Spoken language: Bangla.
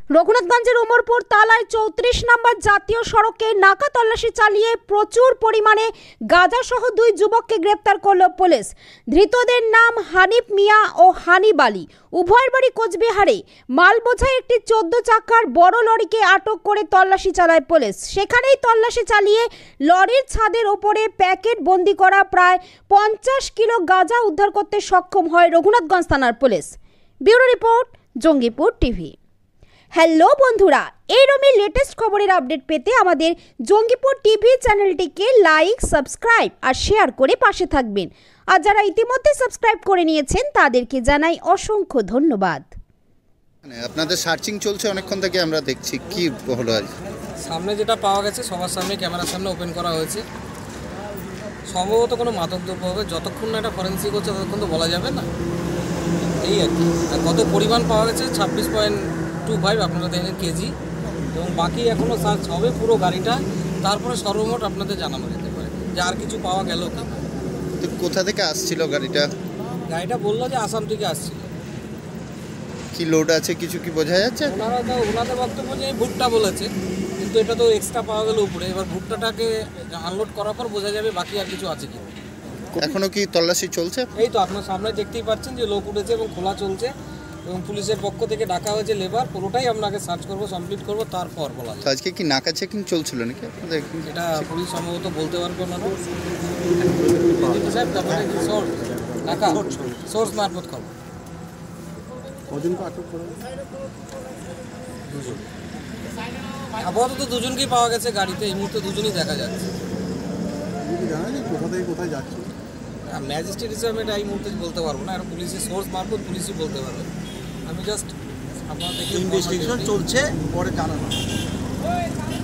রঘুনাথগঞ্জের উমরপুর তালায় 34 নম্বর জাতীয় সড়কে নাকা তল্লাশি চালিয়ে প্রচুর পরিমাণে গাঁজাসহ 2 যুবককে গ্রেপ্তার করল পুলিশ। ধৃতদের নাম হানিফ মিয়া ও হানিফ আলী। উভয়ের বাড়ি কোচবিহারে। মাল বোঝাই একটি 14 চাকার বড় লরিকে আটক করে তল্লাশি চালায় পুলিশ। সেখানেই তল্লাশি চালিয়ে লরির ছাদের ওপরে প্যাকেট বন্দি করা প্রায় 50 কিলো গাঁজা উদ্ধার করতে সক্ষম হয় রঘুনাথগঞ্জ থানার police. Bureau report, Jangipur TV. Hello বন্ধুরা, এইরকমই লেটেস্ট খবরের আপডেট পেতে আমাদের জঙ্গিপুর টিভি চ্যানেলটিকে লাইক, সাবস্ক্রাইব আর শেয়ার করে পাশে থাকবেন। আর যারা ইতিমধ্যে সাবস্ক্রাইব করে নিয়েছেন তাদেরকে জানাই অসংখ্য ধন্যবাদ। আপনাদের সার্চিং চলছে অনেকক্ষণ থেকে, আমরা দেখছি কি হলো আজ। সামনে যেটা পাওয়া গেছে সবার সামনে ক্যামেরার সামনে ওপেন করা হয়েছে। সম্ভবত কোনো মাদকদ্রব্য হবে, যতক্ষণ না এটা ফরেন্সিক হচ্ছে ততক্ষণ তো বলা যাবে না, এই আর কি। আর কত পরিমাণ পাওয়া গেছে 26.25 আপনারা দেখেন কেজি, এবং বাকি এখনও সার্চ হবে পুরো গাড়িটা, তারপরে সর্বমোট আপনাদের জানানো যেতে পারে যে আর কিছু পাওয়া গেল কি। তো কোথা থেকে আসছিল গাড়িটা? গাড়িটা বললো যে আসাম থেকে আসছিল। কি লোড আছে কিছু কি বোঝা যাচ্ছে? ওনাদের বক্তব্য যে ভুট্টা বলেছে, কিন্তু এটা তো এক্সট্রা পাওয়া গেল উপরে। এবার ভুট্টাটাকে আনলোড করার পর বোঝা যাবে বাকি আর কিছু আছে কি। এখনো কি তল্লাশি চলছে? এই তো আপনার সামনে দেখতেই পাচ্ছেন যে লোক উঠেছে এবং খোলা চলছে, এবং পুলিশের পক্ষ থেকে ডাকা হয়েছে লেবার। পুরোটাই আপনাকে সার্চ করবো, কমপ্লিট করবো, তারপর বলা যায়। আজকে কি নাকা চেকিং চলছিল নাকি? এটা পুলিশ সম্ভবত বলতে পারবে না সাহেব, তারপরে সোর্স ঢাকা সোর্স মারফত খবর। আপাতত দুজনকেই পাওয়া গেছে গাড়িতে, এই মুহূর্তে দুজনই দেখা যাচ্ছে। ম্যাজিস্ট্রেট হিসাবে এটা এই মুহূর্তে বলতে পারবো না, এটা পুলিশের সোর্স মারফত পুলিশই বলতে পারবে। আমি জাস্ট আপনার দেখে ইনভেস্টিগেশন চলছে, পরে জানানো।